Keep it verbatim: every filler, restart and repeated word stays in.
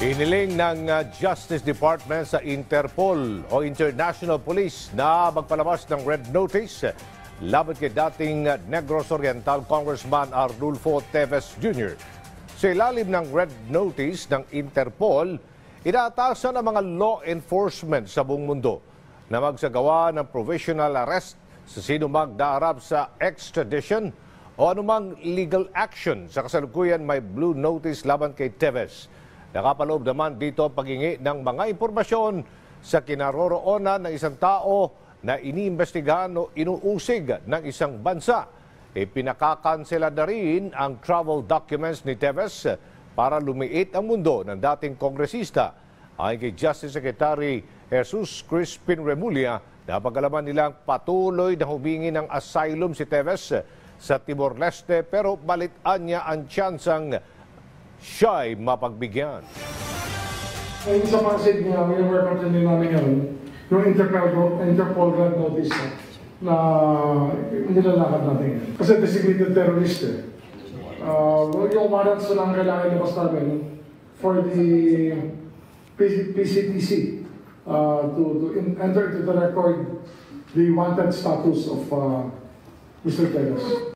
Hiniling ng uh, Justice Department sa Interpol o International Police na magpalabas ng red notice laban kay dating uh, Negros Oriental Congressman Arnulfo Teves Junior Sa ilalim ng red notice ng Interpol, inaatasan ang mga law enforcement sa buong mundo na magsagawa ng provisional arrest sa sino magdaarap sa extradition o anumang legal action. Sa kasalukuyan may blue notice laban kay Teves. Nakapaloob naman dito ang paghingi ng mga impormasyon sa kinaroroonan ng isang tao na iniimbestigahan o inuusig ng isang bansa. Ipinakakansela na rin ang travel documents ni Teves para lumiit ang mundo ng dating kongresista. Ayon kay Justice Secretary Jesus Crispin Remulla, napag-alaman nilang patuloy na humingi ng asylum si Teves sa Timor-Leste pero balitaan niya ang tsansang siya'y mapagbigyan. Ay, sa pasig niya, whenever continue namin yun, yung Interpol, Interpol red notice na nilalakad natin yan. Kasi designated terrorist eh. Uh, yung warrants na lang kailangan ilabas namin for the P C T C uh, to, to in, enter into the record the wanted status of uh, Mister Teves.